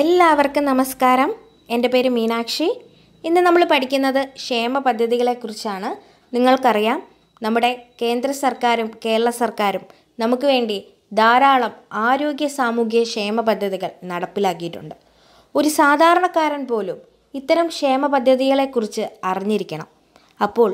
എല്ലാവർക്കും നമസ്കാരം. എൻ്റെ പേര് മീനാക്ഷി. ഇന്ന് നമ്മൾ പഠിക്കുന്നത് ക്ഷേമ പദ്ധതികളെക്കുറിച്ചാണ്. നിങ്ങൾക്കറിയാം, നമ്മുടെ കേന്ദ്ര സർക്കാരും കേരള സർക്കാരും നമുക്ക് വേണ്ടി ധാരാളം ആരോഗ്യ സാമൂഹ്യ ക്ഷേമ പദ്ധതികൾ നടപ്പിലാക്കിയിട്ടുണ്ട്. ഒരു സാധാരണക്കാരൻ പോലും ഇത്തരം ക്ഷേമ പദ്ധതികളെക്കുറിച്ച് അറിഞ്ഞിരിക്കണം. അപ്പോൾ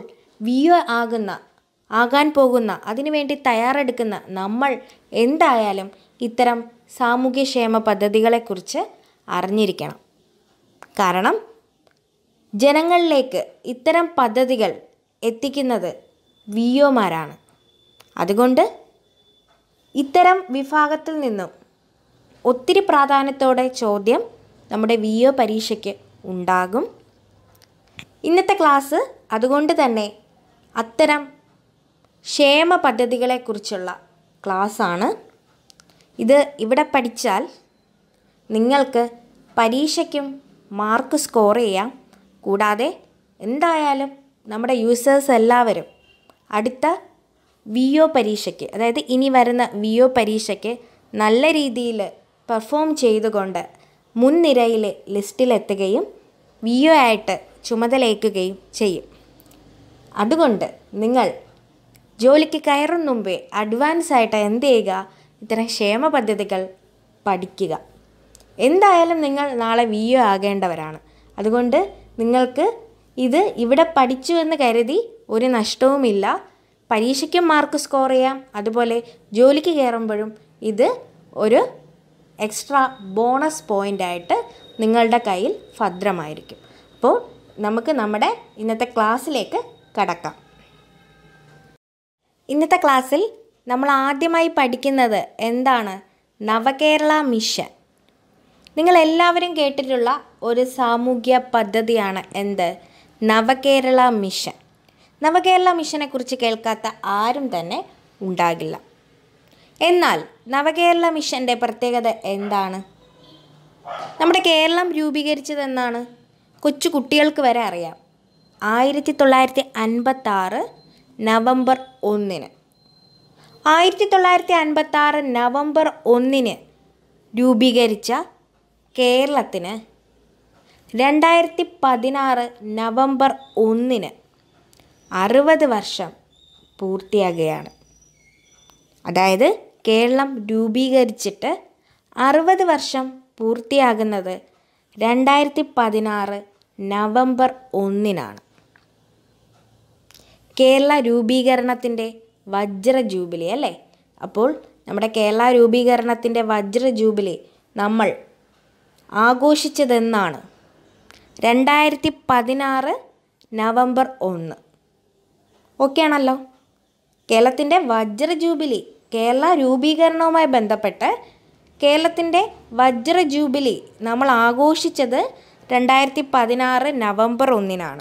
ആകാൻ പോകുന്ന അതിനുവേണ്ടി തയ്യാറെടുക്കുന്ന നമ്മൾ എന്തായാലും ഇത്തരം സാമൂഹ്യക്ഷേമ പദ്ധതികളെക്കുറിച്ച് അറിഞ്ഞിരിക്കണം. കാരണം ജനങ്ങളിലേക്ക് ഇത്തരം പദ്ധതികൾ എത്തിക്കുന്നത് വിഒമാരാണ്. അതുകൊണ്ട് ഇത്തരം വിഭാഗത്തിൽ നിന്നും ഒത്തിരി പ്രാധാന്യത്തോടെ ചോദ്യം നമ്മുടെ വിഒ പരീക്ഷയ്ക്ക് ഉണ്ടാകും. ഇന്നത്തെ ക്ലാസ് അതുകൊണ്ട് തന്നെ അത്തരം ക്ഷേമ പദ്ധതികളെക്കുറിച്ചുള്ള ക്ലാസ്സാണ്. ഇവിടെ പഠിച്ചാൽ നിങ്ങൾക്ക് പരീക്ഷയ്ക്കും മാർക്ക് സ്കോർ ചെയ്യാം. കൂടാതെ എന്തായാലും നമ്മുടെ യൂസേഴ്സ് എല്ലാവരും അടുത്ത വിഒ പരീക്ഷയ്ക്ക്, അതായത് ഇനി വരുന്ന വിഒ പരീക്ഷയ്ക്ക് നല്ല രീതിയിൽ പെർഫോം ചെയ്തുകൊണ്ട് മുൻനിരയിലെ ലിസ്റ്റിലെത്തുകയും വിഒ ആയിട്ട് ചുമതലയേൽക്കുകയും ചെയ്യും. അതുകൊണ്ട് നിങ്ങൾ ജോലിക്ക് കയറും മുമ്പേ അഡ്വാൻസ് ആയിട്ട് എന്ത് ചെയ്യുക? ഇത്തരം ക്ഷേമ പദ്ധതികൾ പഠിക്കുക. എന്തായാലും നിങ്ങൾ നാളെ വിഒ ആകേണ്ടവരാണ്. അതുകൊണ്ട് നിങ്ങൾക്ക് ഇവിടെ പഠിച്ചു എന്ന് കരുതി ഒരു നഷ്ടവുമില്ല. പരീക്ഷയ്ക്കും മാർക്ക് സ്കോർ ചെയ്യാം. അതുപോലെ ജോലിക്ക് കയറുമ്പോഴും ഇത് ഒരു എക്സ്ട്രാ ബോണസ് പോയിൻ്റായിട്ട് നിങ്ങളുടെ കയ്യിൽ ഭദ്രമായിരിക്കും. അപ്പോൾ നമുക്ക് നമ്മുടെ ഇന്നത്തെ ക്ലാസ്സിലേക്ക് കടക്കാം. ഇന്നത്തെ ക്ലാസ്സിൽ നമ്മൾ ആദ്യമായി പഠിക്കുന്നത് എന്താണ്? നവകേരള മിഷൻ. നിങ്ങളെല്ലാവരും കേട്ടിട്ടുള്ള ഒരു സാമൂഹ്യ പദ്ധതിയാണ് എന്ത്? നവകേരള മിഷൻ. നവകേരള മിഷനെക്കുറിച്ച് കേൾക്കാത്ത ആരും തന്നെ ഉണ്ടാകില്ല. എന്നാൽ നവകേരള മിഷൻ്റെ പ്രത്യേകത എന്താണ്? നമ്മുടെ കേരളം രൂപീകരിച്ചതെന്നാണ് കൊച്ചു കുട്ടികൾക്ക് വരെ അറിയാം. 1956 നവംബർ 1. 1956 നവംബർ 1 രൂപീകരിച്ച കേരളത്തിന് 2016 നവംബർ 1 60 വർഷം പൂർത്തിയാകുകയാണ്. അതായത് കേരളം രൂപീകരിച്ചിട്ട് 60 വർഷം പൂർത്തിയാകുന്നത് 2016 നവംബർ 1 കേരള രൂപീകരണത്തിൻ്റെ വജ്ര ജൂബിലി അല്ലേ? അപ്പോൾ നമ്മുടെ കേരള രൂപീകരണത്തിൻ്റെ വജ്ര ജൂബിലി നമ്മൾ ആഘോഷിച്ചതെന്നാണ്? 2016 നവംബർ 1. ഓക്കെ ആണല്ലോ? കേരളത്തിൻ്റെ വജ്ര ജൂബിലി, കേരള രൂപീകരണവുമായി ബന്ധപ്പെട്ട് കേരളത്തിൻ്റെ വജ്ര ജൂബിലി നമ്മൾ ആഘോഷിച്ചത് 2016 നവംബർ 1.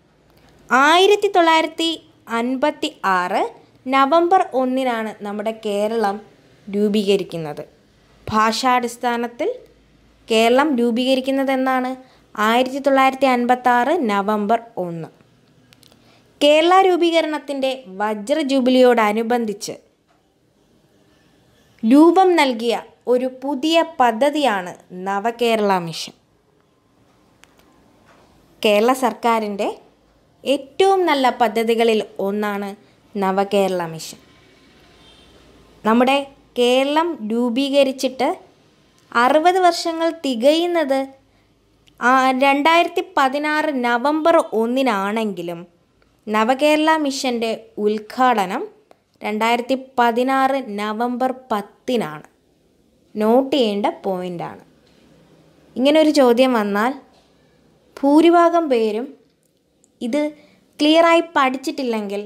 1956 നവംബർ 1 നമ്മുടെ കേരളം രൂപീകരിക്കുന്നത്. ഭാഷാടിസ്ഥാനത്തിൽ കേരളം രൂപീകരിക്കുന്നത് എന്നാണ്? 1956 നവംബർ 1. കേരള രൂപീകരണത്തിൻ്റെ വജ്ര ജൂബിലിയോടനുബന്ധിച്ച് രൂപം നൽകിയ ഒരു പുതിയ പദ്ധതിയാണ് നവകേരള മിഷൻ. കേരള സർക്കാരിൻ്റെ ഏറ്റവും നല്ല പദ്ധതികളിൽ ഒന്നാണ് നവകേരള മിഷൻ. നമ്മുടെ കേരളം രൂപീകരിച്ചിട്ട് 60 വർഷങ്ങൾ തികയുന്നത് 2016 നവംബർ 1 നവകേരള മിഷൻ്റെ ഉദ്ഘാടനം 2016 നവംബർ 10 നോട്ട് ചെയ്യേണ്ട പോയിൻ്റാണ്. ഇങ്ങനൊരു ചോദ്യം വന്നാൽ ഭൂരിഭാഗം പേരും ഇത് ക്ലിയറായി പഠിച്ചിട്ടില്ലെങ്കിൽ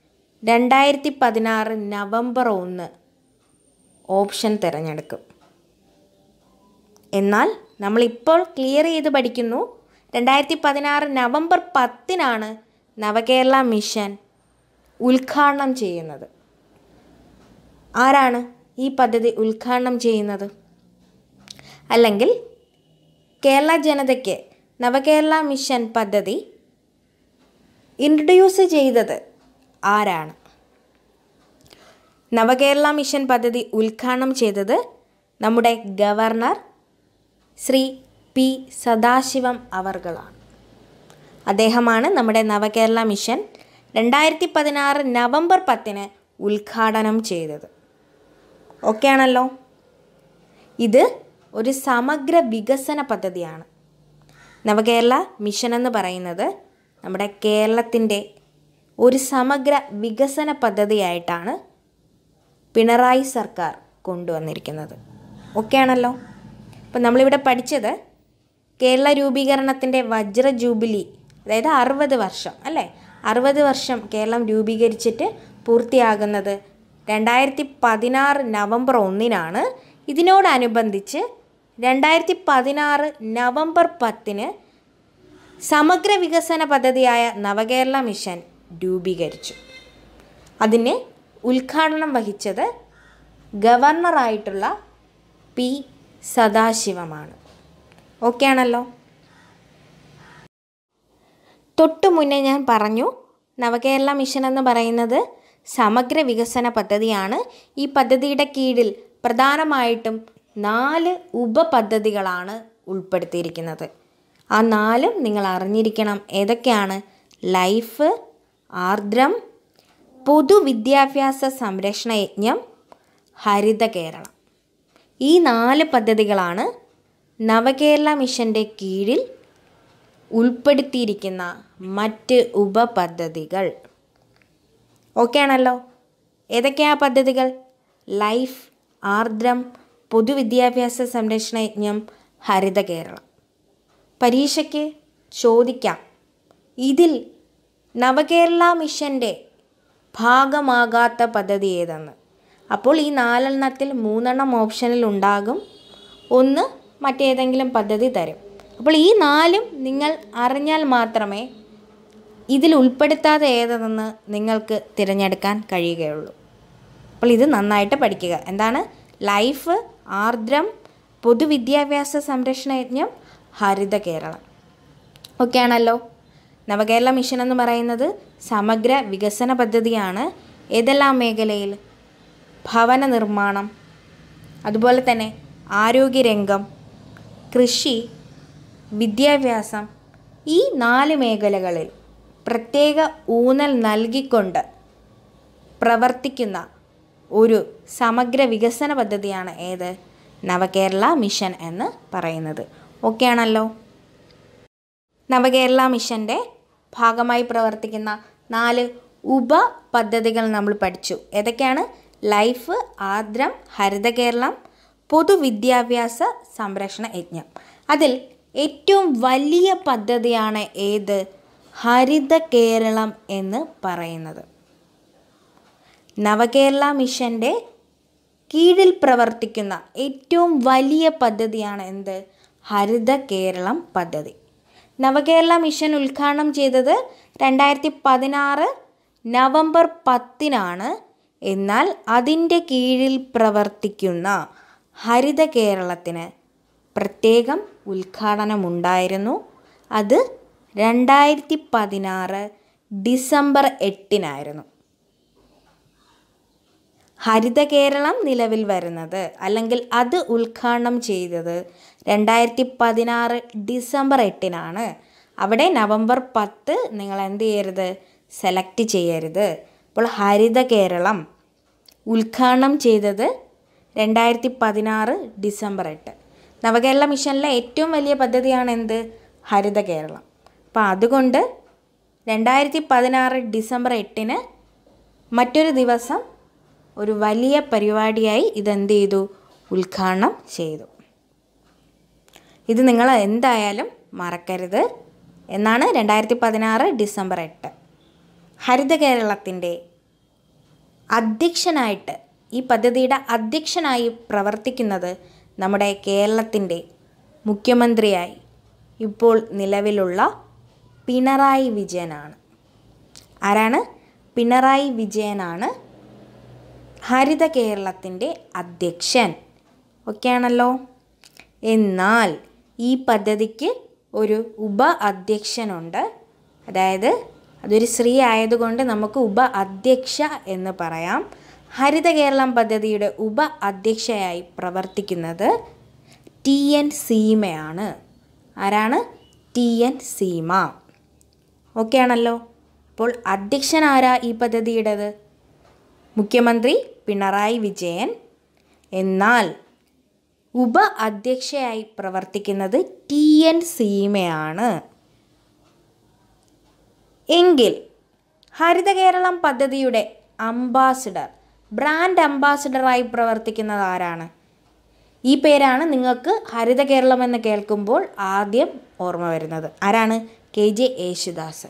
2016 നവംബർ 1 ഓപ്ഷൻ തിരഞ്ഞെടുക്കും. എന്നാൽ നമ്മളിപ്പോൾ ക്ലിയർ ചെയ്ത് പഠിക്കുന്നു. 2016 നവംബർ 10 നവകേരള മിഷൻ ഉദ്ഘാടനം ചെയ്യുന്നത്. ആരാണ് ഈ പദ്ധതി ഉദ്ഘാടനം ചെയ്യുന്നത്? അല്ലെങ്കിൽ കേരള ജനതയ്ക്ക് നവകേരള മിഷൻ പദ്ധതി ഇൻട്രൊഡ്യൂസ് ചെയ്തത് ആരാണ്? നവകേരള മിഷൻ പദ്ധതി ഉദ്ഘാടനം ചെയ്തത് നമ്മുടെ ഗവർണർ ശ്രീ പി സദാശിവം അവർകളാണ്. അദ്ദേഹമാണ് നമ്മുടെ നവകേരള മിഷൻ 2016 നവംബർ 10 ഉദ്ഘാടനം ചെയ്തത്. ഓക്കെ ആണല്ലോ. ഇത് ഒരു സമഗ്ര വികസന പദ്ധതിയാണ്. നവകേരള മിഷൻ എന്ന് പറയുന്നത് നമ്മുടെ കേരളത്തിൻ്റെ ഒരു സമഗ്ര വികസന പദ്ധതിയായിട്ടാണ് പിണറായി സർക്കാർ കൊണ്ടുവന്നിരിക്കുന്നത്. ഓക്കെ ആണല്ലോ. അപ്പം നമ്മളിവിടെ പഠിച്ചത് കേരള രൂപീകരണത്തിൻ്റെ വജ്ര ജൂബിലി, അതായത് 60 വർഷം അല്ലേ, 60 വർഷം കേരളം രൂപീകരിച്ചിട്ട് പൂർത്തിയാകുന്നത് 2016 നവംബർ 1 ഇതിനോടനുബന്ധിച്ച് 2016 നവംബർ 10 സമഗ്ര വികസന പദ്ധതിയായ നവകേരള മിഷൻ രൂപീകരിച്ചു. അതിന് ഉദ്ഘാടനം വഹിച്ചത് ഗവർണറായിട്ടുള്ള പി സദാശിവമാണ്. ഓക്കെ ആണല്ലോ. തൊട്ടു മുന്നേ ഞാൻ പറഞ്ഞു നവകേരള മിഷൻ എന്ന് പറയുന്നത് സമഗ്ര വികസന പദ്ധതിയാണ്. ഈ പദ്ധതിയുടെ കീഴിൽ പ്രധാനമായിട്ടും 4 ഉപപദ്ധതികളാണ് ഉൾപ്പെടുത്തിയിരിക്കുന്നത്. ആ 4 നിങ്ങൾ അറിഞ്ഞിരിക്കണം. ഏതൊക്കെയാണ്? ലൈഫ്, ആർദ്രം, പൊതുവിദ്യാഭ്യാസ സംരക്ഷണ യജ്ഞം, ഹരിത കേരളം. ഈ 4 പദ്ധതികളാണ് നവകേരള മിഷൻ്റെ കീഴിൽ ഉൾപ്പെടുത്തിയിരിക്കുന്ന മറ്റ് ഉപപദ്ധതികൾ. ഓക്കെ ആണല്ലോ. ഏതൊക്കെയാണ് പദ്ധതികൾ? ലൈഫ്, ആർദ്രം, പൊതുവിദ്യാഭ്യാസ സംരക്ഷണ യജ്ഞം, ഹരിത കേരളം. പരീക്ഷയ്ക്ക് ചോദിക്കാം, ഇതിൽ നവകേരള മിഷൻ്റെ ഭാഗമാകാത്ത പദ്ധതി ഏതെന്ന്. അപ്പോൾ ഈ 4 3 ഓപ്ഷനിൽ ഉണ്ടാകും, 1 മറ്റേതെങ്കിലും പദ്ധതി തരും. അപ്പോൾ ഈ 4 നിങ്ങൾ അറിഞ്ഞാൽ മാത്രമേ ഇതിൽ ഉൾപ്പെടുത്താതെ ഏതെന്ന് നിങ്ങൾക്ക് തിരഞ്ഞെടുക്കാൻ കഴിയുകയുള്ളൂ. അപ്പോൾ ഇത് നന്നായിട്ട് പഠിക്കുക. എന്താണ്? ലൈഫ്, ആർദ്രം, പൊതുവിദ്യാഭ്യാസ സംരക്ഷണ യജ്ഞം, ഹരിത കേരളം. ഓക്കെ ആണല്ലോ. നവകേരള മിഷൻ എന്ന് പറയുന്നത് സമഗ്ര വികസന പദ്ധതിയാണ്. ഏതെല്ലാം മേഖലയിൽ? ഭവന നിർമ്മാണം, അതുപോലെ തന്നെ ആരോഗ്യരംഗം, കൃഷി, വിദ്യാഭ്യാസം, ഈ 4 മേഖലകളിൽ പ്രത്യേക ഊന്നൽ നൽകിക്കൊണ്ട് പ്രവർത്തിക്കുന്ന ഒരു സമഗ്ര വികസന പദ്ധതിയാണ് ഏത്? നവകേരള മിഷൻ എന്ന് പറയുന്നത്. ഓക്കെ ആണല്ലോ. നവകേരള മിഷൻ്റെ ഭാഗമായി പ്രവർത്തിക്കുന്ന 4 ഉപപദ്ധതികൾ നമ്മൾ പഠിച്ചു. ഏതൊക്കെയാണ്? ലൈഫ്, ആർദ്രം, ഹരിത കേരളം, പൊതുവിദ്യാഭ്യാസ സംരക്ഷണ യജ്ഞം. അതിൽ ഏറ്റവും വലിയ പദ്ധതിയാണ് ഏത്? ഹരിത കേരളം എന്ന് പറയുന്നത്. നവകേരള മിഷൻ്റെ കീഴിൽ പ്രവർത്തിക്കുന്ന ഏറ്റവും വലിയ പദ്ധതിയാണ് എന്ത്? ഹരിത കേരളം പദ്ധതി. നവകേരള മിഷൻ ഉദ്ഘാടനം ചെയ്തത് 2016 നവംബർ 10 എന്നാൽ അതിൻ്റെ കീഴിൽ പ്രവർത്തിക്കുന്ന ഹരിത കേരളത്തിന് പ്രത്യേകം ഉദ്ഘാടനമുണ്ടായിരുന്നു. അത് 2016 ഡിസംബർ 8 ഹരിത കേരളം നിലവിൽ വരുന്നത് അല്ലെങ്കിൽ അത് ഉദ്ഘാടനം ചെയ്തത് 2016 ഡിസംബർ 8 അവിടെ നവംബർ 10 നിങ്ങൾ എന്ത് ചെയ്യരുത്? സെലക്ട് ചെയ്യരുത്. അപ്പോൾ ഹരിത കേരളം ഉദ്ഘാടനം ചെയ്തത് 2016 ഡിസംബർ 8. നവകേരള മിഷനിലെ ഏറ്റവും വലിയ പദ്ധതിയാണ് എന്ത്? ഹരിത കേരളം. അപ്പോൾ അതുകൊണ്ട് 2016 ഡിസംബർ 8 മറ്റൊരു ദിവസം ഒരു വലിയ പരിപാടിയായി ഇതെന്ത് ചെയ്തു? ഉദ്ഘാടനം ചെയ്തു. ഇത് നിങ്ങൾ എന്തായാലും മറക്കരുത് എന്നാണ് 2016 ഡിസംബർ 8. ഹരിത കേരളത്തിൻ്റെ അധ്യക്ഷനായിട്ട്, ഈ പദ്ധതിയുടെ അധ്യക്ഷനായി പ്രവർത്തിക്കുന്നത് നമ്മുടെ കേരളത്തിൻ്റെ മുഖ്യമന്ത്രിയായി ഇപ്പോൾ നിലവിലുള്ള പിണറായി വിജയനാണ്. ആരാണ്? പിണറായി വിജയനാണ് ഹരിത കേരളത്തിൻ്റെ അധ്യക്ഷൻ. ഓക്കെ ആണല്ലോ. എന്നാൽ ഈ പദ്ധതിക്ക് ഒരു ഉപ അധ്യക്ഷനുണ്ട്. അതായത് അതൊരു സ്ത്രീ ആയതുകൊണ്ട് നമുക്ക് ഉപ അധ്യക്ഷ എന്ന് പറയാം. ഹരിത കേരളം പദ്ധതിയുടെ ഉപ അധ്യക്ഷയായി പ്രവർത്തിക്കുന്നത് TN സീമയാണ്. ആരാണ്? TN സീമ. ഓക്കെ ആണല്ലോ. അപ്പോൾ അധ്യക്ഷൻ ആരാ ഈ പദ്ധതിയുടേത്? മുഖ്യമന്ത്രി പിണറായി വിജയൻ. എന്നാൽ ഉപ അധ്യക്ഷയായി പ്രവർത്തിക്കുന്നത് TN സീമയാണ്. എങ്കിൽ ഹരിത കേരളം പദ്ധതിയുടെ അംബാസിഡർ, ബ്രാൻഡ് അംബാസിഡറായി പ്രവർത്തിക്കുന്നത് ആരാണ്? ഈ പേരാണ് നിങ്ങൾക്ക് ഹരിത കേരളം എന്ന് കേൾക്കുമ്പോൾ ആദ്യം ഓർമ്മ വരുന്നത്. ആരാണ്? KJ യേശുദാസ്.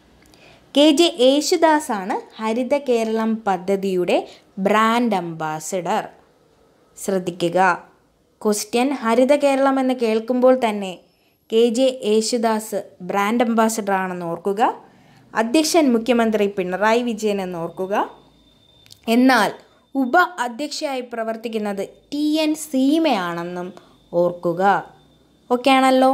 KJ യേശുദാസാണ് ഹരിത കേരളം പദ്ധതിയുടെ ബ്രാൻഡ് അംബാസിഡർ. ശ്രദ്ധിക്കുക, ക്വസ്റ്റ്യൻ ഹരിത കേരളം എന്ന് കേൾക്കുമ്പോൾ തന്നെ KJ യേശുദാസ് ബ്രാൻഡ് അംബാസിഡർ ആണെന്ന് ഓർക്കുക. അധ്യക്ഷൻ മുഖ്യമന്ത്രി പിണറായി വിജയൻ എന്ന് ഓർക്കുക. എന്നാൽ ഉപ അധ്യക്ഷയായി പ്രവർത്തിക്കുന്നത് TN സീമയാണെന്നും ഓർക്കുക. ഓക്കെ ആണല്ലോ.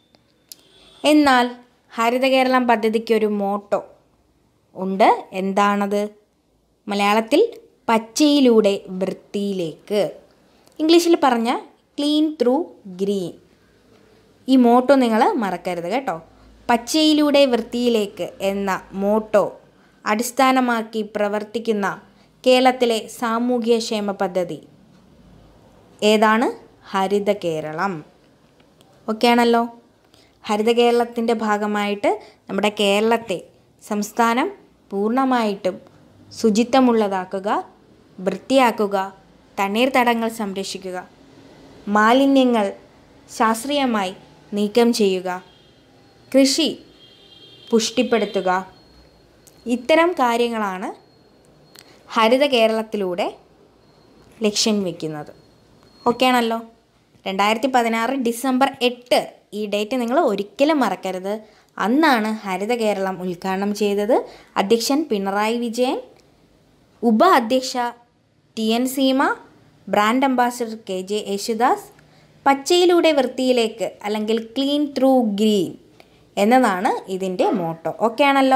എന്നാൽ ഹരിത കേരളം പദ്ധതിക്ക് ഒരു മോട്ടോ ഉണ്ട്. എന്താണത്? മലയാളത്തിൽ പച്ചയിലൂടെ വൃത്തിയിലേക്ക്, ഇംഗ്ലീഷിൽ പറഞ്ഞ ക്ലീൻ ത്രൂ ഗ്രീൻ. ഈ മോട്ടോ നിങ്ങൾ മറക്കരുത് കേട്ടോ. പച്ചയിലൂടെ വൃത്തിയിലേക്ക് എന്ന മോട്ടോ അടിസ്ഥാനമാക്കി പ്രവർത്തിക്കുന്ന കേരളത്തിലെ സാമൂഹ്യക്ഷേമ പദ്ധതി ഏതാണ്? ഹരിത കേരളം. ഓക്കെ ആണല്ലോ. ഹരിത കേരളത്തിൻ്റെ ഭാഗമായിട്ട് നമ്മുടെ കേരളത്തെ സംസ്ഥാനം പൂർണ്ണമായിട്ടും ശുചിത്വമുള്ളതാക്കുക, വൃത്തിയാക്കുക, തണ്ണീർത്തടങ്ങൾ സംരക്ഷിക്കുക, മാലിന്യങ്ങൾ ശാസ്ത്രീയമായി നീക്കം ചെയ്യുക, കൃഷി പുഷ്ടിപ്പെടുത്തുക, ഇത്തരം കാര്യങ്ങളാണ് ഹരിത കേരളത്തിലൂടെ ലക്ഷ്യം വയ്ക്കുന്നത്. ഓക്കെ ആണല്ലോ. 2016 ഡിസംബർ 8 ഈ ഡേറ്റ് നിങ്ങൾ ഒരിക്കലും മറക്കരുത്. അന്നാണ് ഹരിത കേരളം ഉദ്ഘാടനം ചെയ്തത്. അധ്യക്ഷൻ പിണറായി വിജയൻ, ഉപ അധ്യക്ഷ TN Seema, brand ambassador KJ Yesudas. പച്ചയിലൂടെ വൃത്തിയിലേക്ക് അല്ലെങ്കിൽ ക്ലീൻ ത്രൂ ഗ്രീൻ എന്നതാണ് ഇതിൻ്റെ മോട്ടോ. ഓക്കെ ആണല്ലോ.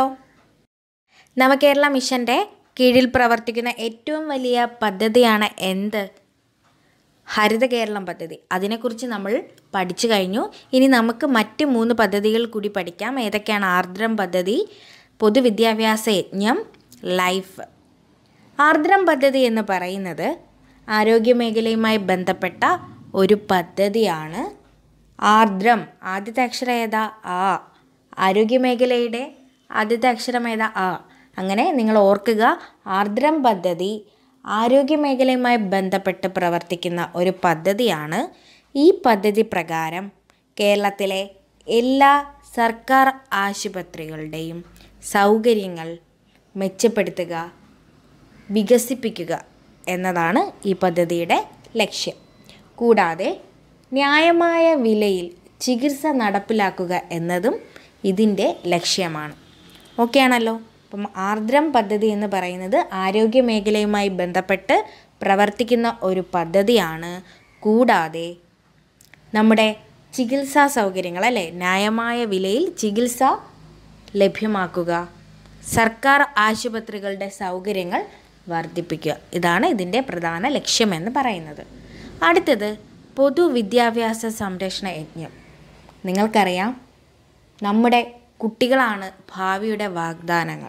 നവകേരള മിഷൻ്റെ കീഴിൽ പ്രവർത്തിക്കുന്ന ഏറ്റവും വലിയ പദ്ധതിയാണ് എന്ത്? ഹരിത കേരളം പദ്ധതി. അതിനെക്കുറിച്ച് നമ്മൾ പഠിച്ചു കഴിഞ്ഞു. ഇനി നമുക്ക് മറ്റ് 3 പദ്ധതികൾ കൂടി പഠിക്കാം. ഏതൊക്കെയാണ്? ആർദ്രം പദ്ധതി, പൊതുവിദ്യാഭ്യാസ യജ്ഞം, ലൈഫ്. ആർദ്രം പദ്ധതി എന്ന് പറയുന്നത് ആരോഗ്യമേഖലയുമായി ബന്ധപ്പെട്ട ഒരു പദ്ധതിയാണ്. ആർദ്രം ആദ്യത്തെ അക്ഷരം ഏതാ? ആ. ആരോഗ്യമേഖലയുടെ ആദ്യത്തെ അക്ഷരം ഏതാ? ആ. അങ്ങനെ നിങ്ങൾ ഓർക്കുക, ആർദ്രം പദ്ധതി ആരോഗ്യമേഖലയുമായി ബന്ധപ്പെട്ട് പ്രവർത്തിക്കുന്ന ഒരു പദ്ധതിയാണ്. ഈ പദ്ധതി പ്രകാരം കേരളത്തിലെ എല്ലാ സർക്കാർ ആശുപത്രികളുടെയും സൗകര്യങ്ങൾ മെച്ചപ്പെടുത്തുക, വികസിപ്പിക്കുക എന്നതാണ് ഈ പദ്ധതിയുടെ ലക്ഷ്യം. കൂടാതെ ന്യായമായ വിലയിൽ ചികിത്സ നടപ്പിലാക്കുക എന്നതും ഇതിൻ്റെ ലക്ഷ്യമാണ്. ഓക്കെ ആണല്ലോ. അപ്പം ആർദ്രം പദ്ധതി എന്ന് പറയുന്നത് ആരോഗ്യമേഖലയുമായി ബന്ധപ്പെട്ട് പ്രവർത്തിക്കുന്ന ഒരു പദ്ധതിയാണ്. കൂടാതെ നമ്മുടെ ചികിത്സാ സൗകര്യങ്ങൾ അല്ലേ, ന്യായമായ വിലയിൽ ചികിത്സ ലഭ്യമാക്കുക, സർക്കാർ ആശുപത്രികളുടെ സൗകര്യങ്ങൾ വർദ്ധിപ്പിക്കുക, ഇതാണ് ഇതിൻ്റെ പ്രധാന ലക്ഷ്യമെന്ന് പറയുന്നത്. അടുത്തത് പൊതുവിദ്യാഭ്യാസ സംരക്ഷണ യജ്ഞം. നിങ്ങൾക്കറിയാം, നമ്മുടെ കുട്ടികളാണ് ഭാവിയുടെ വാഗ്ദാനങ്ങൾ.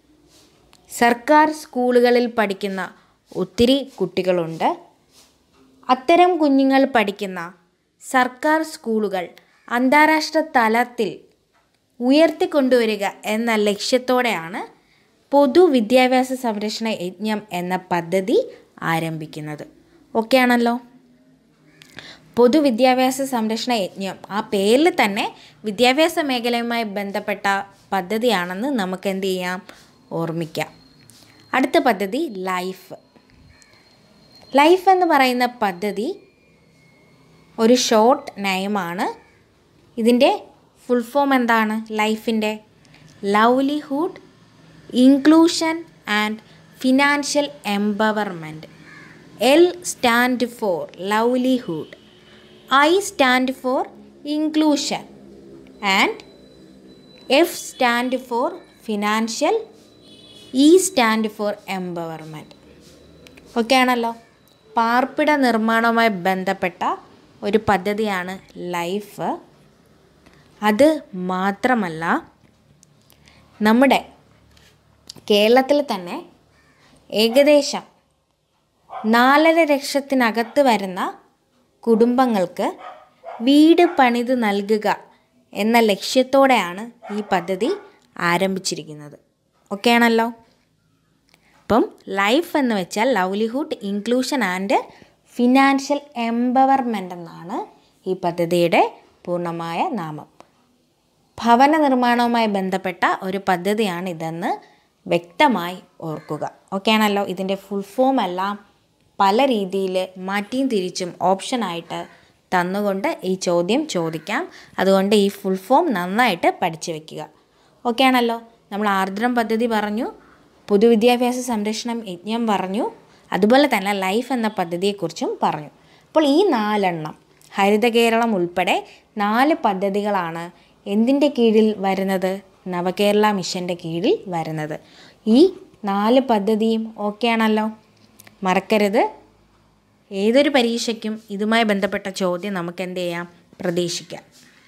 സർക്കാർ സ്കൂളുകളിൽ പഠിക്കുന്ന ഒത്തിരി കുട്ടികളുണ്ട്. അത്തരം കുഞ്ഞുങ്ങൾ പഠിക്കുന്ന സർക്കാർ സ്കൂളുകൾ അന്താരാഷ്ട്ര തലത്തിൽ ഉയർത്തിക്കൊണ്ടുവരിക എന്ന ലക്ഷ്യത്തോടെയാണ് പൊതുവിദ്യാഭ്യാസ സംരക്ഷണ യജ്ഞം എന്ന പദ്ധതി ആരംഭിക്കുന്നത്. ഓക്കെ ആണല്ലോ. പൊതുവിദ്യാഭ്യാസ സംരക്ഷണ യജ്ഞം, ആ പേരിൽ തന്നെ വിദ്യാഭ്യാസ മേഖലയുമായി ബന്ധപ്പെട്ട പദ്ധതിയാണെന്ന് നമുക്ക് എന്ത് ചെയ്യാം? ഓർമ്മിക്കാം. അടുത്ത പദ്ധതി ലൈഫ്. ലൈഫ് എന്ന് പറയുന്ന പദ്ധതി ഒരു ഷോർട്ട് നെയിമാണ്. ഇതിൻ്റെ ഫുൾ ഫോം എന്താണ്? ലൈഫിൻ്റെ livelihood, inclusion and financial empowerment. L stand for livelihood, I stand for inclusion and F stand for financial, E stand for empowerment. Okay ആണല്ലോ. പാർപ്പിട നിർമ്മാണവുമായി ബന്ധപ്പെട്ട ഒരു പദ്ധതിയാണ് ലൈഫ്. അത് മാത്രമല്ല, നമ്മുടെ കേരളത്തിൽ തന്നെ ഏകദേശം 4.5 ലക്ഷത്തിനകത്ത് വരുന്ന കുടുംബങ്ങൾക്ക് വീട് പണിത് നൽകുക എന്ന ലക്ഷ്യത്തോടെയാണ് ഈ പദ്ധതി ആരംഭിച്ചിരിക്കുന്നത്. ഓക്കെ ആണല്ലോ. അപ്പം ലൈഫ് എന്ന് വെച്ചാൽ livelihood inclusion and financial empowerment എന്നാണ് ഈ പദ്ധതിയുടെ പൂർണ്ണമായ നാമം. ഭവന നിർമ്മാണവുമായി ബന്ധപ്പെട്ട ഒരു പദ്ധതിയാണ് ഇതെന്ന് വ്യക്തമായി ഓർക്കുക. ഓക്കെ ആണല്ലോ. ഇതിൻ്റെ ഫുൾ ഫോം എല്ലാം പല രീതിയിൽ മാറ്റിയും തിരിച്ചും ഓപ്ഷനായിട്ട് തന്നുകൊണ്ട് ഈ ചോദ്യം ചോദിക്കാം. അതുകൊണ്ട് ഈ ഫുൾ ഫോം നന്നായിട്ട് പഠിച്ചു വയ്ക്കുക. ഓക്കെ ആണല്ലോ. നമ്മൾ ആർദ്രം പദ്ധതി പറഞ്ഞു, പൊതുവിദ്യാഭ്യാസ സംരക്ഷണം യജ്ഞം പറഞ്ഞു, അതുപോലെ തന്നെ ലൈഫ് എന്ന പദ്ധതിയെക്കുറിച്ചും പറഞ്ഞു. അപ്പോൾ ഈ 4 ഹരിത കേരളം ഉൾപ്പെടെ 4 പദ്ധതികളാണ് എന്തിൻ്റെ കീഴിൽ വരുന്നത്? നവകേരള മിഷൻ്റെ കീഴിൽ വരുന്നത്. ഈ 4 പദ്ധതിയും ഓക്കെ ആണല്ലോ. മറക്കരുത്. ഏതൊരു പരീക്ഷയ്ക്കും ഇതുമായി ബന്ധപ്പെട്ട ചോദ്യം നമുക്ക് എന്ത് ചെയ്യാം? പ്രതീക്ഷിക്കാം.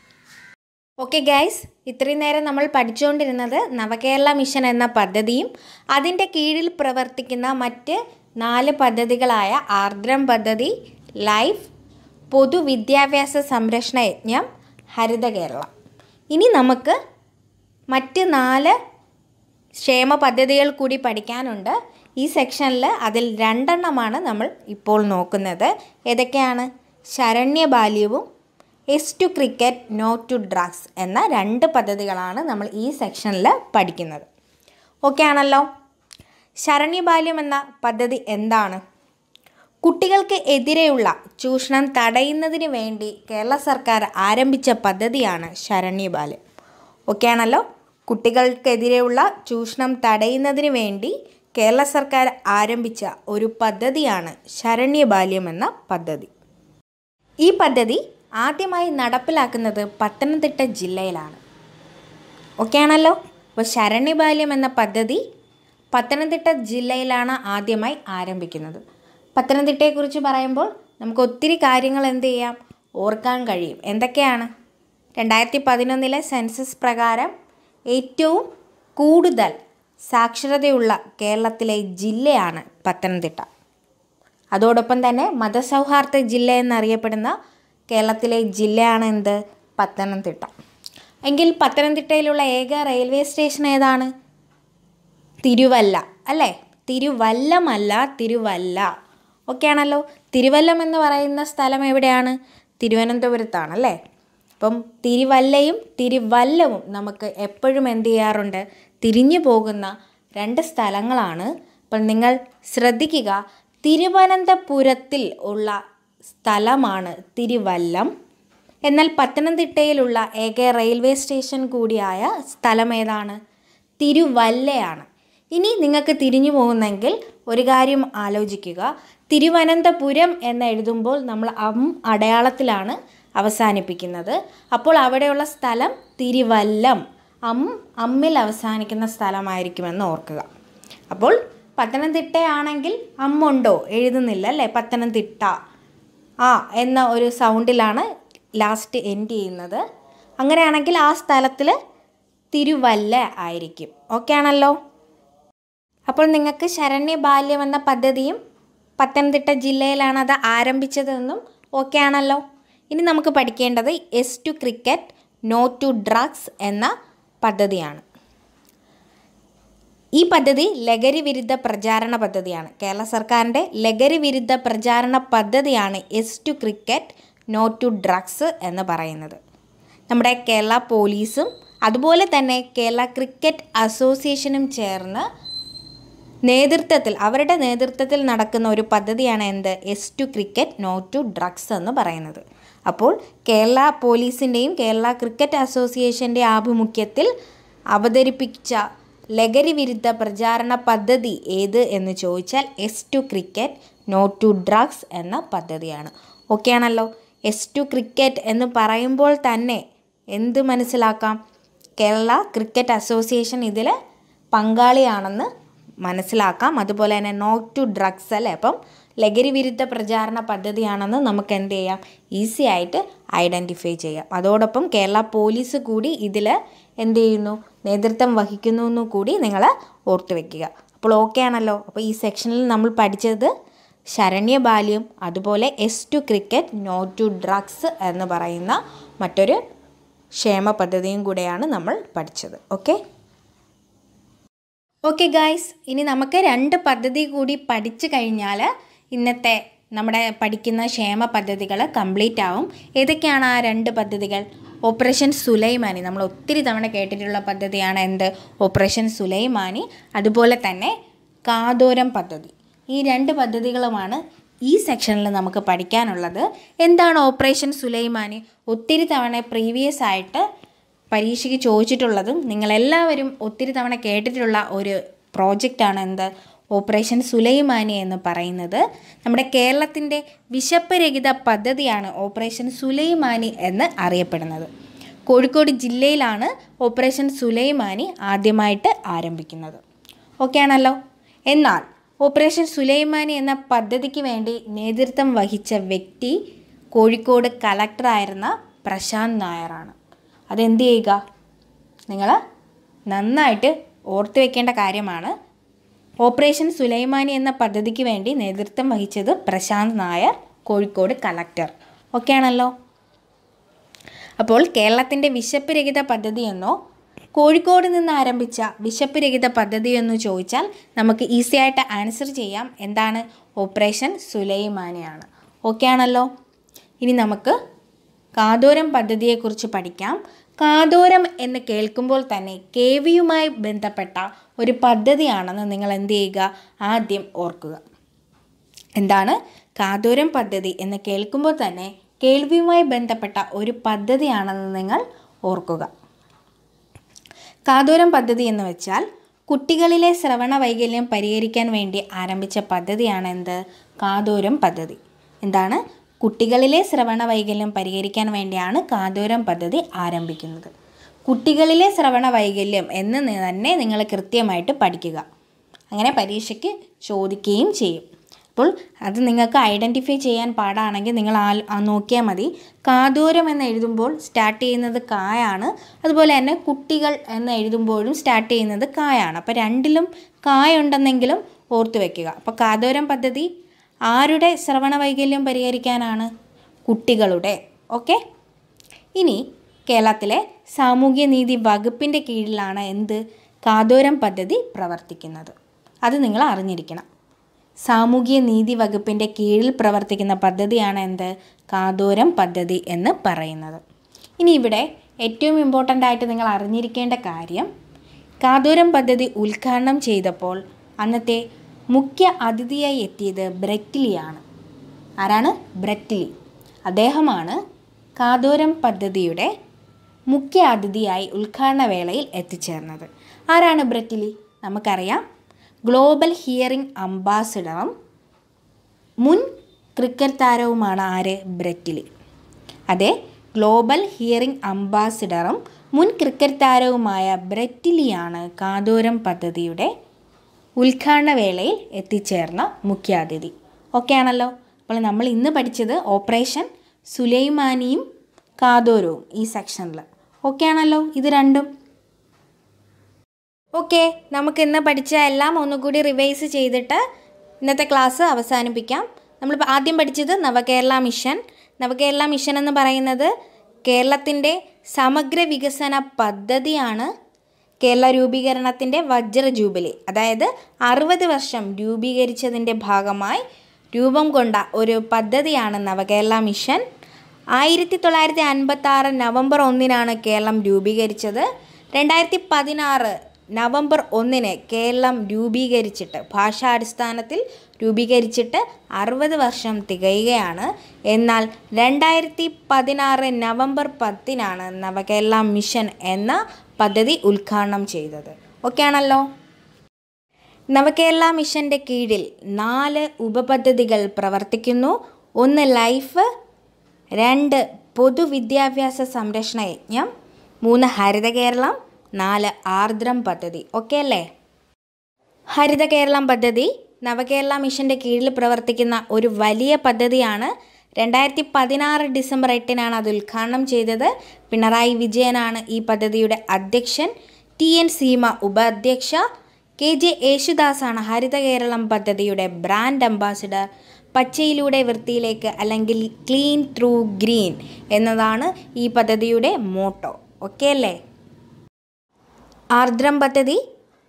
ഓക്കെ ഗൈസ്, ഇത്രയും നേരം നമ്മൾ പഠിച്ചുകൊണ്ടിരുന്നത് നവകേരള മിഷൻ എന്ന പദ്ധതിയും അതിൻ്റെ കീഴിൽ പ്രവർത്തിക്കുന്ന മറ്റ് 4 പദ്ധതികളായ ആർദ്രം പദ്ധതി, ലൈഫ്, പൊതുവിദ്യാഭ്യാസ സംരക്ഷണ യജ്ഞം, ഹരിത കേരളം. ഇനി നമുക്ക് മറ്റ് 4 ക്ഷേമ പദ്ധതികൾ കൂടി പഠിക്കാനുണ്ട് ഈ സെക്ഷനിൽ. അതിൽ 2 നമ്മൾ ഇപ്പോൾ നോക്കുന്നത്. ഏതൊക്കെയാണ്? ശരണ്യ ബാല്യവും yes to cricket no to drugs എന്ന 2 പദ്ധതികളാണ് നമ്മൾ ഈ സെക്ഷനിൽ പഠിക്കുന്നത്. ഓക്കെ ആണല്ലോ. ശരണ്യ ബാല്യം എന്ന പദ്ധതി എന്താണ്? കുട്ടികൾക്ക് എതിരെയുള്ള ചൂഷണം തടയുന്നതിന് വേണ്ടി കേരള സർക്കാർ ആരംഭിച്ച പദ്ധതിയാണ് ശരണ്യ ബാല്യം. ഓക്കെ ആണല്ലോ. കുട്ടികൾക്കെതിരെയുള്ള ചൂഷണം തടയുന്നതിന് വേണ്ടി കേരള സർക്കാർ ആരംഭിച്ച ഒരു പദ്ധതിയാണ് ശരണ്യ ബാല്യം എന്ന പദ്ധതി. ഈ പദ്ധതി ആദ്യമായി നടപ്പിലാക്കുന്നത് പത്തനംതിട്ട ജില്ലയിലാണ്. ഓക്കെ ആണല്ലോ. അപ്പോൾ ശരണ്യ ബാല്യം എന്ന പദ്ധതി പത്തനംതിട്ട ജില്ലയിലാണ് ആദ്യമായി ആരംഭിക്കുന്നത്. പത്തനംതിട്ടയെക്കുറിച്ച് പറയുമ്പോൾ നമുക്ക് ഒത്തിരി കാര്യങ്ങൾ എന്ത് ചെയ്യാം? ഓർക്കാൻ കഴിയും. എന്തൊക്കെയാണ്? 2011 സെൻസസ് പ്രകാരം ഏറ്റവും കൂടുതൽ സാക്ഷരതയുള്ള കേരളത്തിലെ ജില്ലയാണ് പത്തനംതിട്ട. അതോടൊപ്പം തന്നെ മതസൗഹാർദ്ദ ജില്ല എന്നറിയപ്പെടുന്ന കേരളത്തിലെ ജില്ലയാണ് എന്ത്? പത്തനംതിട്ട. എങ്കിൽ പത്തനംതിട്ടയിലുള്ള ഏക റെയിൽവേ സ്റ്റേഷൻ ഏതാണ്? തിരുവല്ല അല്ലേ? തിരുവല്ലമല്ല, തിരുവല്ല. ഓക്കെ ആണല്ലോ. തിരുവല്ലം എന്ന് പറയുന്ന സ്ഥലം എവിടെയാണ്? തിരുവനന്തപുരത്താണ് അല്ലേ? അപ്പം തിരുവല്ലയും തിരുവല്ലവും നമുക്ക് എപ്പോഴും എന്ത് ചെയ്യാറുണ്ട്? തിരിഞ്ഞു പോകുന്ന 2 സ്ഥലങ്ങളാണ്. അപ്പം നിങ്ങൾ ശ്രദ്ധിക്കുക, തിരുവനന്തപുരത്തിൽ ഉള്ള സ്ഥലമാണ് തിരുവല്ലം. എന്നാൽ പത്തനംതിട്ടയിലുള്ള ഏക റെയിൽവേ സ്റ്റേഷൻ കൂടിയായ സ്ഥലം ഏതാണ്? തിരുവല്ലയാണ്. ഇനി നിങ്ങൾക്ക് തിരിഞ്ഞു പോകുന്നെങ്കിൽ ഒരു കാര്യം ആലോചിക്കുക. തിരുവനന്തപുരം എന്ന് എഴുതുമ്പോൾ നമ്മൾ അടയാളത്തിലാണ് അവസാനിപ്പിക്കുന്നത്. അപ്പോൾ അവിടെയുള്ള സ്ഥലം തിരുവല്ലം, അമ്മിൽ അവസാനിക്കുന്ന സ്ഥലമായിരിക്കുമെന്ന് ഓർക്കുക. അപ്പോൾ പത്തനംതിട്ടയാണെങ്കിൽ അമ്മുണ്ടോ? എഴുതുന്നില്ല അല്ലേ? പത്തനംതിട്ട എന്ന ഒരു സൗണ്ടിലാണ് ലാസ്റ്റ് എൻഡ് ചെയ്യുന്നത്. അങ്ങനെയാണെങ്കിൽ ആ സ്ഥലത്തിൽ തിരുവല്ല ആയിരിക്കും. ഓക്കെ ആണല്ലോ. അപ്പോൾ നിങ്ങൾക്ക് ശരണ്യ ബാല്യം എന്ന പദ്ധതിയും പത്തനംതിട്ട ജില്ലയിലാണ് അത് ആരംഭിച്ചതെന്നും ഓക്കെ ആണല്ലോ. ഇനി നമുക്ക് പഠിക്കേണ്ടത് yes to cricket no to drugs എന്ന പദ്ധതിയാണ്. ഈ പദ്ധതി ലഹരി വിരുദ്ധ പ്രചാരണ പദ്ധതിയാണ്. കേരള സർക്കാരിൻ്റെ ലഹരി വിരുദ്ധ പ്രചാരണ പദ്ധതിയാണ് yes to cricket no to drugs എന്ന് പറയുന്നത്. നമ്മുടെ കേരള പോലീസും അതുപോലെ തന്നെ കേരള ക്രിക്കറ്റ് അസോസിയേഷനും ചേർന്ന് അവരുടെ നേതൃത്വത്തിൽ നടക്കുന്ന ഒരു പദ്ധതിയാണ് എന്ത്? Yes to cricket no to drugs എന്ന് പറയുന്നത്. അപ്പോൾ കേരള പോലീസിൻ്റെയും കേരള ക്രിക്കറ്റ് അസോസിയേഷൻ്റെ ആഭിമുഖ്യത്തിൽ അവതരിപ്പിച്ച ലഹരി വിരുദ്ധ പ്രചാരണ പദ്ധതി ഏത് എന്ന് ചോദിച്ചാൽ yes to cricket no to drugs എന്ന പദ്ധതിയാണ്. ഓക്കെ ആണല്ലോ. എസ് ടു ക്രിക്കറ്റ് എന്ന് പറയുമ്പോൾ തന്നെ എന്ത് മനസ്സിലാക്കാം? കേരള ക്രിക്കറ്റ് അസോസിയേഷൻ ഇതിൽ പങ്കാളിയാണെന്ന് മനസ്സിലാക്കാം. അതുപോലെ തന്നെ നോ ടു ഡ്രഗ്സ് അല്ലേ? അപ്പം ലഹരി വിരുദ്ധ പ്രചാരണ പദ്ധതിയാണെന്ന് നമുക്ക് എന്ത് ചെയ്യാം, ഈസി ആയിട്ട് ഐഡൻറ്റിഫൈ ചെയ്യാം. അതോടൊപ്പം കേരള പോലീസ് കൂടി ഇതിൽ എന്ത് ചെയ്യുന്നു, നേതൃത്വം വഹിക്കുന്നു എന്ന് കൂടി നിങ്ങൾ ഓർത്ത് വയ്ക്കുക. അപ്പോൾ ഓക്കെ ആണല്ലോ. അപ്പോൾ ഈ സെക്ഷനിൽ നമ്മൾ പഠിച്ചത് ശരണ്യബാല്യം, അതുപോലെ yes to cricket, no to drugs എന്ന് പറയുന്ന മറ്റൊരു ക്ഷേമ പദ്ധതിയും കൂടെയാണ് നമ്മൾ പഠിച്ചത്. ഓക്കെ ഗായ്സ്, ഇനി നമുക്ക് 2 പദ്ധതി കൂടി പഠിച്ചു കഴിഞ്ഞാൽ ഇന്നത്തെ നമ്മുടെ പഠിക്കുന്ന ക്ഷേമ പദ്ധതികൾ കംപ്ലീറ്റ് ആവും. ഏതൊക്കെയാണ് ആ 2 പദ്ധതികൾ? ഓപ്പറേഷൻ സുലൈമാനി, നമ്മൾ ഒത്തിരി തവണ കേട്ടിട്ടുള്ള പദ്ധതിയാണ് എന്ത്, ഓപ്പറേഷൻ സുലൈമാനി. അതുപോലെ തന്നെ കാതോരം പദ്ധതി. ഈ 2 പദ്ധതികളുമാണ് ഈ സെക്ഷനിൽ നമുക്ക് പഠിക്കാനുള്ളത്. എന്താണ് ഓപ്പറേഷൻ സുലൈമാനി? ഒത്തിരി തവണ പ്രീവിയസ് ആയിട്ട് പരീക്ഷയ്ക്ക് ചോദിച്ചിട്ടുള്ളതും നിങ്ങളെല്ലാവരും ഒത്തിരി തവണ കേട്ടിട്ടുള്ള ഒരു പ്രോജക്റ്റാണ് എന്ത്, ഓപ്പറേഷൻ സുലൈമാനി എന്ന് പറയുന്നത്. നമ്മുടെ കേരളത്തിൻ്റെ വിശപ്പ് രഹിത പദ്ധതിയാണ് ഓപ്പറേഷൻ സുലൈമാനി എന്ന് അറിയപ്പെടുന്നത്. കോഴിക്കോട് ജില്ലയിലാണ് ഓപ്പറേഷൻ സുലൈമാനി ആദ്യമായിട്ട് ആരംഭിക്കുന്നത്. ഓക്കെ ആണല്ലോ. എന്നാൽ ഓപ്പറേഷൻ സുലൈമാനി എന്ന പദ്ധതിക്ക് വേണ്ടി നേതൃത്വം വഹിച്ച വ്യക്തി കോഴിക്കോട് കളക്ടറായിരുന്ന പ്രശാന്ത് നായരാണ്. അതെന്ത് ചെയ്യുക, നിങ്ങൾ നന്നായിട്ട് ഓർത്ത് വയ്ക്കേണ്ട കാര്യമാണ്. ഓപ്പറേഷൻ സുലൈമാനി എന്ന പദ്ധതിക്ക് വേണ്ടി നേതൃത്വം വഹിച്ചത് പ്രശാന്ത് നായർ, കോഴിക്കോട് കളക്ടർ. ഓക്കെ ആണല്ലോ. അപ്പോൾ കേരളത്തിൻ്റെ വിശപ്പ് രഹിത പദ്ധതിയെന്നോ കോഴിക്കോട് നിന്ന് ആരംഭിച്ച വിശപ്പ് രഹിത പദ്ധതിയെന്ന് ചോദിച്ചാൽ നമുക്ക് ഈസി ആയിട്ട് ആൻസർ ചെയ്യാം. എന്താണ്? ഓപ്പറേഷൻ സുലൈമാനിയാണ്. ഓക്കെ ആണല്ലോ. ഇനി നമുക്ക് കാതോരം പദ്ധതിയെക്കുറിച്ച് പഠിക്കാം. കാതോരം എന്ന് കേൾക്കുമ്പോൾ തന്നെ കേൾവിയുമായി ബന്ധപ്പെട്ട ഒരു പദ്ധതിയാണെന്ന് നിങ്ങൾ എന്ത് ചെയ്യുക, ആദ്യം ഓർക്കുക. എന്താണ്? കാതോരം പദ്ധതി എന്ന് കേൾക്കുമ്പോൾ തന്നെ കേൾവിയുമായി ബന്ധപ്പെട്ട ഒരു പദ്ധതിയാണെന്ന് നിങ്ങൾ ഓർക്കുക. കാതോരം പദ്ധതി എന്ന് വെച്ചാൽ കുട്ടികളിലെ ശ്രവണ വൈകല്യം പരിഹരിക്കാൻ വേണ്ടി ആരംഭിച്ച പദ്ധതിയാണ് എന്ത്, കാതോരം പദ്ധതി. എന്താണ്? കുട്ടികളിലെ ശ്രവണ വൈകല്യം പരിഹരിക്കാൻ വേണ്ടിയാണ് കാതോരം പദ്ധതി ആരംഭിക്കുന്നത്. കുട്ടികളിലെ ശ്രവണ വൈകല്യം എന്ന് തന്നെ നിങ്ങൾ കൃത്യമായിട്ട് പഠിക്കുക. അങ്ങനെ പരീക്ഷയ്ക്ക് ചോദിക്കുകയും ചെയ്യും. അപ്പോൾ അത് നിങ്ങൾക്ക് ഐഡൻറ്റിഫൈ ചെയ്യാൻ പാടാണെങ്കിൽ നിങ്ങൾ നോക്കിയാൽ മതി. കാതോരം എന്ന് എഴുതുമ്പോൾ സ്റ്റാർട്ട് ചെയ്യുന്നത് കായാണ്, അതുപോലെ തന്നെ കുട്ടികൾ എന്ന് എഴുതുമ്പോഴും സ്റ്റാർട്ട് ചെയ്യുന്നത് കായാണ്. അപ്പോൾ രണ്ടിലും കായുണ്ടെന്നെങ്കിലും ഓർത്ത് വയ്ക്കുക. അപ്പോൾ കാതോരം പദ്ധതി ആരുടെ ശ്രവണ വൈകല്യം പരിഹരിക്കാനാണ്? കുട്ടികളുടെ. ഓക്കെ. ഇനി കേരളത്തിലെ സാമൂഹ്യനീതി വകുപ്പിൻ്റെ കീഴിലാണ് എന്ത്, കാതോരം പദ്ധതി പ്രവർത്തിക്കുന്നത്. അത് നിങ്ങൾ അറിഞ്ഞിരിക്കണം. സാമൂഹ്യനീതി വകുപ്പിൻ്റെ കീഴിൽ പ്രവർത്തിക്കുന്ന പദ്ധതിയാണ് എന്ത്, കാതോരം പദ്ധതി എന്ന് പറയുന്നത്. ഇനി ഇവിടെ ഏറ്റവും ഇമ്പോർട്ടൻ്റ് ആയിട്ട് നിങ്ങൾ അറിഞ്ഞിരിക്കേണ്ട കാര്യം, കാതോരം പദ്ധതി ഉദ്ഘാടനം ചെയ്തപ്പോൾ അന്നത്തെ മുഖ്യ അതിഥിയായി എത്തിയത് ബ്രെറ്റ്ലിയാണ്. ആരാണ്? ബ്രെറ്റ്ലി. അദ്ദേഹമാണ് കാതോരം പദ്ധതിയുടെ മുഖ്യ അതിഥിയായി ഉദ്ഘാടന വേളയിൽ എത്തിച്ചേർന്നത്. ആരാണ് ബ്രെറ്റ്ലി? നമുക്കറിയാം, ഗ്ലോബൽ ഹിയറിംഗ് അംബാസിഡറും മുൻ ക്രിക്കറ്റ് താരവുമാണ് ആര്? ബ്രെറ്റ്ലി. അതെ, ഗ്ലോബൽ ഹിയറിംഗ് അംബാസിഡറും മുൻ ക്രിക്കറ്റ് താരവുമായ ബ്രെറ്റ്ലിയാണ് കാതോരം പദ്ധതിയുടെ ഉദ്ഘാടന വേളയിൽ എത്തിച്ചേർന്ന മുഖ്യാതിഥി. ഓക്കെ ആണല്ലോ. അപ്പോൾ നമ്മൾ ഇന്ന് പഠിച്ചത് ഓപ്പറേഷൻ സുലൈമാനിയും കാതോരവും ഈ സെക്ഷനിൽ. ഓക്കെ ആണല്ലോ ഇത് രണ്ടും? ഓക്കെ, നമുക്ക് ഇന്ന് പഠിച്ച എല്ലാം ഒന്നുകൂടി റിവൈസ് ചെയ്തിട്ട് ഇന്നത്തെ ക്ലാസ് അവസാനിപ്പിക്കാം. നമ്മൾ ആദ്യം പഠിച്ചത് നവകേരള മിഷൻ. നവകേരള മിഷൻ എന്ന് പറയുന്നത് കേരളത്തിൻ്റെ സമഗ്ര വികസന പദ്ധതിയാണ്. കേരള രൂപീകരണത്തിൻ്റെ വജ്ര ജൂബിലി, അതായത് 60 വർഷം രൂപീകരിച്ചതിൻ്റെ ഭാഗമായി രൂപം കൊണ്ട ഒരു പദ്ധതിയാണ് നവകേരള മിഷൻ. 1956 നവംബർ 1 കേരളം രൂപീകരിച്ചത്. 2016 നവംബർ 1 കേരളം രൂപീകരിച്ചിട്ട്, ഭാഷാടിസ്ഥാനത്തിൽ രൂപീകരിച്ചിട്ട് 60 വർഷം തികയുകയാണ്. എന്നാൽ 2016 നവംബർ 10 നവകേരള മിഷൻ എന്ന പദ്ധതി ഉദ്ഘാടനം ചെയ്തത്. ഓക്കെ ആണല്ലോ. നവകേരള മിഷൻ്റെ കീഴിൽ 4 ഉപപദ്ധതികൾ പ്രവർത്തിക്കുന്നു. 1 ലൈഫ്, 2 പൊതുവിദ്യാഭ്യാസ സംരക്ഷണ യജ്ഞം, 3 ഹരിത കേരളം, 4 ആർദ്രം പദ്ധതി. ഓക്കെ അല്ലേ? ഹരിത കേരളം പദ്ധതി നവകേരള മിഷൻ്റെ കീഴിൽ പ്രവർത്തിക്കുന്ന ഒരു വലിയ പദ്ധതിയാണ്. 2016 ഡിസംബർ 8-നാണ് അത് ഉദ്ഘാടനം ചെയ്തത്. പിണറായി വിജയനാണ് ഈ പദ്ധതിയുടെ അധ്യക്ഷൻ. TN സീമ ഉപാധ്യക്ഷ. KJ യേശുദാസാണ് ഹരിത കേരളം പദ്ധതിയുടെ ബ്രാൻഡ് അംബാസിഡർ. പച്ചയിലൂടെ വൃത്തിയിലേക്ക് അല്ലെങ്കിൽ ക്ലീൻ ത്രൂ ഗ്രീൻ എന്നതാണ് ഈ പദ്ധതിയുടെ മോട്ടോ. ഓക്കെ അല്ലേ? ആർദ്രം പദ്ധതി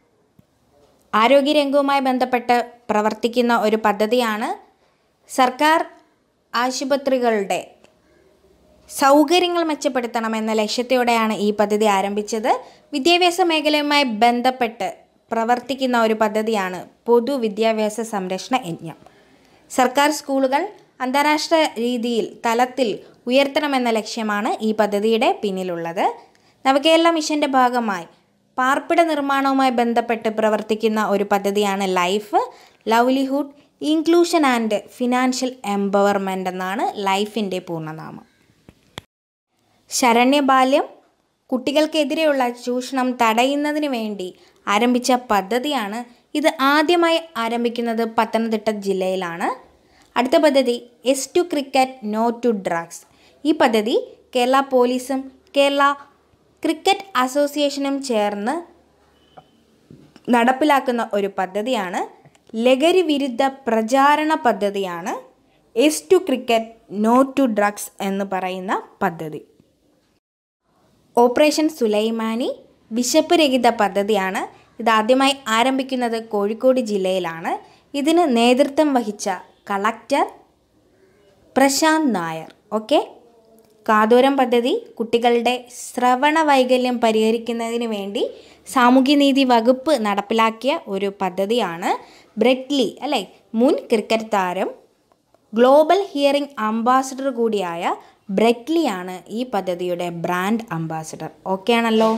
ആരോഗ്യരംഗവുമായി ബന്ധപ്പെട്ട് പ്രവർത്തിക്കുന്ന ഒരു പദ്ധതിയാണ്. സർക്കാർ ആശുപത്രികളുടെ സൗകര്യങ്ങൾ മെച്ചപ്പെടുത്തണമെന്ന ലക്ഷ്യത്തോടെയാണ് ഈ പദ്ധതി ആരംഭിച്ചത്. വിദ്യാഭ്യാസ മേഖലയുമായി ബന്ധപ്പെട്ട് പ്രവർത്തിക്കുന്ന ഒരു പദ്ധതിയാണ് പൊതുവിദ്യാഭ്യാസ സംരക്ഷണ യജ്ഞം. സർക്കാർ സ്കൂളുകൾ അന്താരാഷ്ട്ര തലത്തിൽ ഉയർത്തണമെന്ന ലക്ഷ്യമാണ് ഈ പദ്ധതിയുടെ പിന്നിലുള്ളത്. നവകേരള മിഷൻ്റെ ഭാഗമായി പാർപ്പിട നിർമ്മാണവുമായി ബന്ധപ്പെട്ട് പ്രവർത്തിക്കുന്ന ഒരു പദ്ധതിയാണ് life, livelihood inclusion and financial empowerment എന്നാണ് ലൈഫിൻ്റെ പൂർണ്ണനാമം. ശരണ്യബാല്യം കുട്ടികൾക്കെതിരെയുള്ള ചൂഷണം തടയുന്നതിന് വേണ്ടി ആരംഭിച്ച പദ്ധതിയാണ്. ഇത് ആദ്യമായി ആരംഭിക്കുന്നത് പത്തനംതിട്ട ജില്ലയിലാണ്. അടുത്ത പദ്ധതി yes to cricket no to drugs. ഈ പദ്ധതി കേരള പോലീസും കേരള ക്രിക്കറ്റ് അസോസിയേഷനും ചേർന്ന് നടപ്പിലാക്കുന്ന ഒരു പദ്ധതിയാണ്. ലഹരി വിരുദ്ധ പ്രചാരണ പദ്ധതിയാണ് yes to cricket no to drugs എന്ന് പറയുന്ന പദ്ധതി. ഓപ്പറേഷൻ സുലൈമാനി വിശപ്പ് രഹിത പദ്ധതിയാണ്. ഇതാദ്യമായി ആരംഭിക്കുന്നത് കോഴിക്കോട് ജില്ലയിലാണ്. ഇതിന് നേതൃത്വം വഹിച്ച കളക്ടർ പ്രശാന്ത് നായർ. ഓക്കെ. കാതോരം പദ്ധതി കുട്ടികളുടെ ശ്രവണ വൈകല്യം പരിഹരിക്കുന്നതിന് വേണ്ടി സാമൂഹ്യനീതി വകുപ്പ് നടപ്പിലാക്കിയ ഒരു പദ്ധതിയാണ്. ബ്രെറ്റ് ലീ അല്ലേ, മുൻ ക്രിക്കറ്റ് താരം, ഗ്ലോബൽ ഹിയറിംഗ് അംബാസിഡർ കൂടിയായ ബ്രെറ്റ് ലീ ആണ് ഈ പദ്ധതിയുടെ ബ്രാൻഡ് അംബാസിഡർ. ഓക്കെ ആണല്ലോ?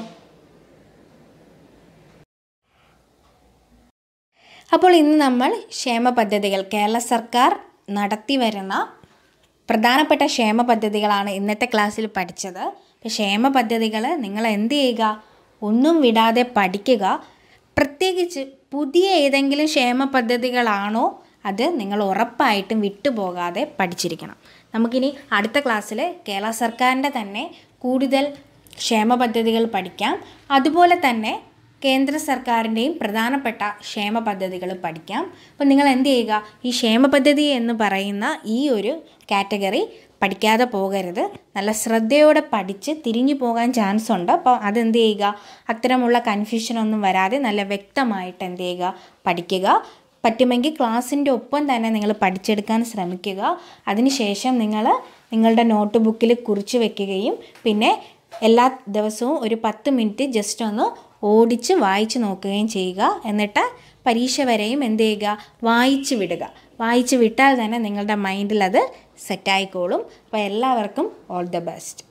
അപ്പോൾ ഇന്ന് നമ്മൾ ക്ഷേമ പദ്ധതികൾ, കേരള സർക്കാർ നടത്തി വരുന്ന പ്രധാനപ്പെട്ട ക്ഷേമ പദ്ധതികളാണ് ഇന്നത്തെ ക്ലാസ്സിൽ പഠിച്ചത്. അപ്പോൾ ക്ഷേമ പദ്ധതികൾ നിങ്ങൾ എന്ത് ചെയ്യുക? ഒന്നും വിടാതെ പഠിക്കുക. പ്രത്യേകിച്ച് പുതിയ ഏതെങ്കിലും ക്ഷേമ പദ്ധതികളാണോ അത് നിങ്ങൾ ഉറപ്പായിട്ടും വിട്ടുപോകാതെ പഠിച്ചിരിക്കണം. നമുക്കിനി അടുത്ത ക്ലാസ്സിൽ കേരള സർക്കാരിൻ്റെ തന്നെ കൂടുതൽ ക്ഷേമ പദ്ധതികൾ പഠിക്കാം. അതുപോലെ തന്നെ കേന്ദ്ര സർക്കാരിൻ്റെയും പ്രധാനപ്പെട്ട ക്ഷേമ പദ്ധതികൾ പഠിക്കാം. അപ്പോൾ നിങ്ങൾ എന്ത് ചെയ്യുക? ഈ ക്ഷേമ പദ്ധതി എന്ന് പറയുന്ന ഈ ഒരു കാറ്റഗറി പഠിക്കാതെ പോകരുത്. നല്ല ശ്രദ്ധയോടെ പഠിച്ച് തിരിഞ്ഞു പോകാൻ ചാൻസ് ഉണ്ട്. അപ്പോൾ അതെന്ത് ചെയ്യുക? അത്തരമുള്ള കൺഫ്യൂഷനൊന്നും വരാതെ നല്ല വ്യക്തമായിട്ട് എന്ത് ചെയ്യുക? പഠിക്കുക. പറ്റുമെങ്കിൽ ക്ലാസ്സിൻ്റെ ഒപ്പം തന്നെ നിങ്ങൾ പഠിച്ചെടുക്കാൻ ശ്രമിക്കുക. അതിനുശേഷം നിങ്ങളുടെ നോട്ട് ബുക്കിൽ കുറിച്ച് വെക്കുകയും പിന്നെ എല്ലാ ദിവസവും ഒരു 10 മിനിറ്റ് ജസ്റ്റ് ഒന്ന് ഓടിച്ച് വായിച്ച് നോക്കുകയും ചെയ്യുക. എന്നിട്ട് പരീക്ഷ വരെയും എന്ത് ചെയ്യുക? വായിച്ച് വിടുക. വായിച്ച് വിട്ടാൽ തന്നെ നിങ്ങളുടെ മൈൻഡിൽ അത് സെറ്റായിക്കോളും. അപ്പോൾ എല്ലാവർക്കും ഓൾ ദ ബെസ്റ്റ്.